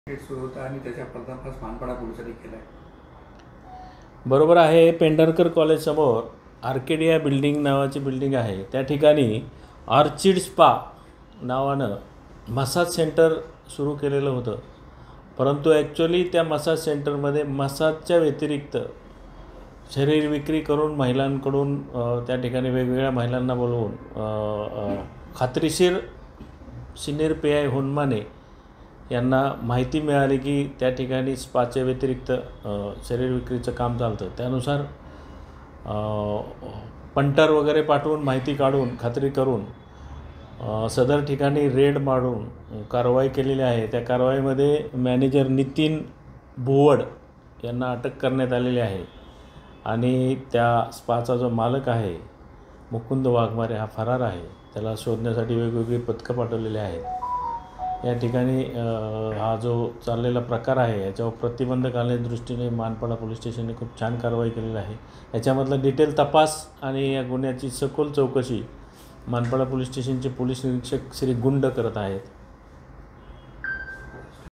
सुरू होता आणि त्याच्या पर्दाफाश मानपाडा पोलिसांनी केला आहे. बरोबर आहे. पेंढारकर कॉलेजसमोर आर्केडिया बिल्डिंग नावाची बिल्डिंग आहे. त्या ठिकाणी ऑर्चिड स्पा नावानं मसाज सेंटर सुरू केलेलं होतं. परंतु ॲक्च्युअली त्या मसाज सेंटरमध्ये मसाजच्या व्यतिरिक्त शरीर विक्री करून महिलांकडून त्या ठिकाणी वेगवेगळ्या महिलांना बोलवून खात्रीशीर सिनियर PI होनमाने यांना माहिती मिळाली की त्या ठिकाणी स्पाच्या व्यतिरिक्त शरीर विक्रीचं काम चालतं. त्यानुसार पंटर वगैरे पाठवून माहिती काढून खात्री करून सदर ठिकाणी रेड मारून कारवाई केलेली आहे. त्या कारवाईमध्ये मॅनेजर नितीन भुवड यांना अटक करण्यात आलेली आहे आणि त्या स्पाचा जो मालक आहे मुकुंद वाघमारे हा फरार आहे. त्याला शोधण्यासाठी वेगवेगळी पथकं पाठवलेली आहेत. या ठिकाणी हा जो चाललेला प्रकार आहे याच्यावर प्रतिबंध घालण्याच्या दृष्टीने मानपाडा पोलीस स्टेशनने खूप छान कारवाई केलेली आहे. याच्यामधला डिटेल तपास आणि या गुन्ह्याची सखोल चौकशी मानपाडा पोलीस स्टेशनचे पोलीस निरीक्षक श्री गुंड करत आहेत.